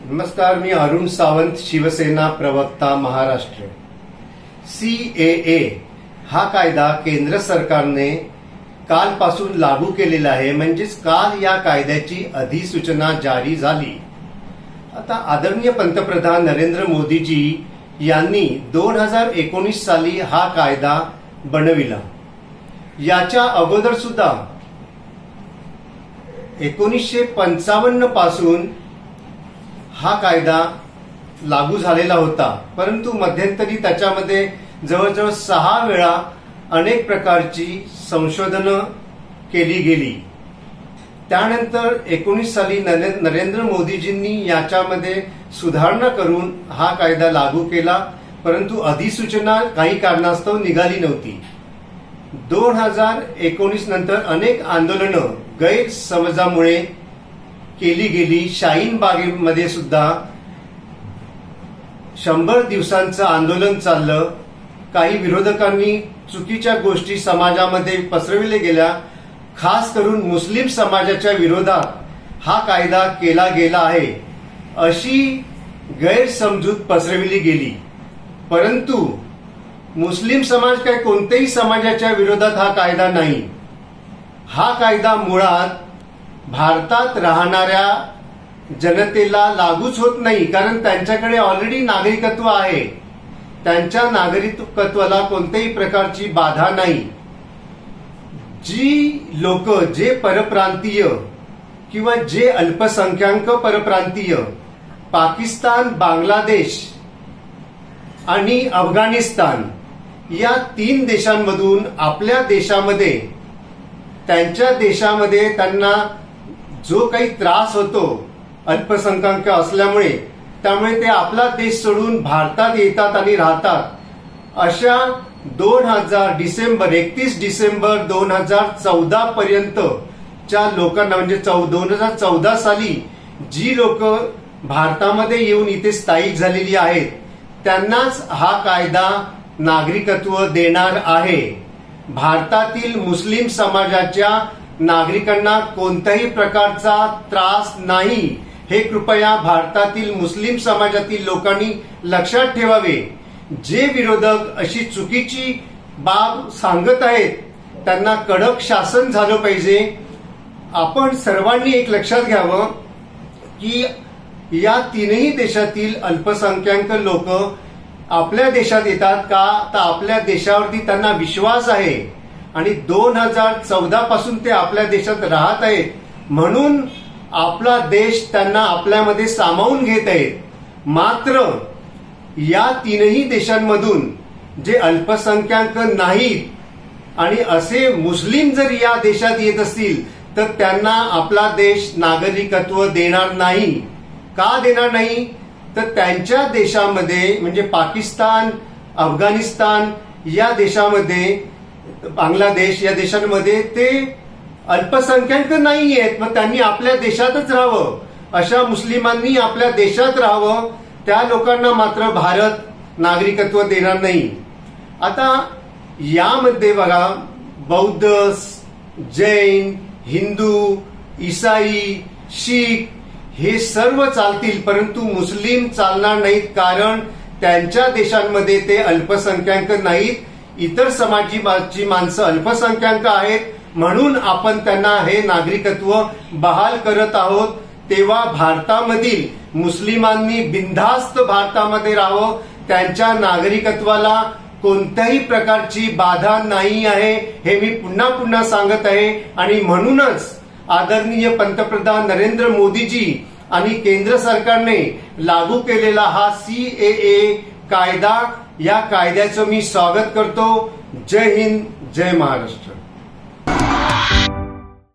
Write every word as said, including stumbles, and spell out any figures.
नमस्कार, मी अरुण सावंत, शिवसेना प्रवक्ता महाराष्ट्र. सीएए हा कायदा केंद्र सरकारने कालपासून लागू केलेला आहे. म्हणजेच काल या कायद्याची अधिसूचना जारी झाली. आता आदरणीय पंतप्रधान नरेंद्र मोदीजी यांनी दोन हजार एकोणीस साली हा कायदा बनविला. याच्या अगोदर सुद्धा एकोणीसशे पंचावन्न पासून हा कायदा लागू झालेला होता, परंतु मध्यंतरी त्याच्यामध्ये जवळजवळ सहा वेळा अनेक प्रकारची संशोधनं केली गेली. त्यानंतर एकोणीस साली नरेंद्र मोदीजींनी याच्यामध्ये सुधारणा करून हा कायदा लागू केला, परंतु अधिसूचना काही कारणास्तव निघाली नव्हती. दोन हजार एकोणीस नंतर अनेक आंदोलनं गैरसमजामुळे केली गेली. शाहीन बागेमध्ये सुद्धा शंभर दिवसांचं आंदोलन चाललं. काही विरोधकांनी चुकीच्या गोष्टी समाजामध्ये पसरविल्या गेल्या. खास करून मुस्लिम समाजाच्या विरोधात हा कायदा केला गेला आहे अशी गैरसमजूत पसरविली गेली. परंतु मुस्लिम समाज काय कोणत्याही समाजाच्या विरोधात हा कायदा नाही. हा कायदा मुळात भारतात राहणाऱ्या जनतेला लागूच होत नाही, कारण त्यांच्याकडे ऑलरेडी नागरिकत्व आहे. त्यांच्या नागरिकत्वाला कोणत्याही प्रकारची बाधा नाही. जी लोक, जे परप्रांतीय किंवा जे अल्पसंख्याक परप्रांतीय पाकिस्तान, बांगलादेश आणि अफगाणिस्तान या तीन देशांमधून आपल्या देशामध्ये, त्यांच्या देशामध्ये त्यांना जो काही त्रास होतो अल्पसंख्याक असल्यामुळे, त्यामुळे ते आपला देश सोडून भारतात येतात आणि राहतात. अशा दोन हजार डिसेंबर एकतीस डिसेंबर दोन हजार चौदा पर्यंतच्या लोकांना, म्हणजे दोन हजार चौदा साली जी लोक भारतामध्ये येऊन इथे स्थायिक झालेली आहेत त्यांनाच हा कायदा नागरिकत्व देणार आहे. भारतातील मुस्लिम समाजाच्या नागरिकांना कोणत्याही प्रकारचा त्रास नाही, हे कृपया भारतातील मुस्लिम समाजातील लोकांनी लक्षात ठेवावे. जे विरोधक अशी चुकीची बाब सांगत आहेत त्यांना कडक शासन झालं पाहिजे. आपण सर्वांनी एक लक्षात घ्यावं की या तीनही देशातील अल्पसंख्याक लोक आपल्या देशात येतात का, तर आपल्या देशावरती त्यांना विश्वास आहे आणि दोन हजार चौदा पासून ते आपल्या देशात राहत आहेत, म्हणून आपला देश त्यांना आपल्यामध्ये सामावून घेत आहेत. मात्र या तीनही देशांमधून जे अल्पसंख्याक नाहीत आणि असे मुस्लिम जर या देशात येत असतील तर त्यांना आपला देश नागरिकत्व देणार नाही. का देणार नाही, तर त्यांच्या देशामध्ये, म्हणजे पाकिस्तान, अफगाणिस्तान या देशामध्ये, बांगलादेश या देशांमध्ये ते अल्पसंख्याक नाही आहेत. मग त्यांनी आपल्या देशातच राहावं. अशा मुस्लिमांनी आपल्या देशात राहावं. त्या लोकांना मात्र भारत नागरिकत्व देणार नाही. आता यामध्ये बघा, बौद्ध, जैन, हिंदू, ईसाई, शीख हे सर्व चालतील, परंतु मुस्लिम चालणार नाहीत, कारण त्यांच्या देशांमध्ये ते अल्पसंख्याक नाहीत. इतर समाजाची माणसं अल्पसंख्याक आहेत, म्हणून आपण त्यांना हे नागरिकत्व बहाल करत आहोत. तेव्हा भारतामधील मुस्लिमांनी बिनधास्त भारतामध्ये राहावं. त्यांच्या नागरिकत्वाला कोणत्याही प्रकारची बाधा नाही आहे, हे मी पुन्हा पुन्हा सांगत आहे. आणि म्हणूनच आदरणीय पंतप्रधान नरेंद्र मोदीजी आणि केंद्र सरकारने लागू केलेला हा सीएए कायदा, या कायद्याचं मी स्वागत करतो. जय हिंद, जय महाराष्ट्र.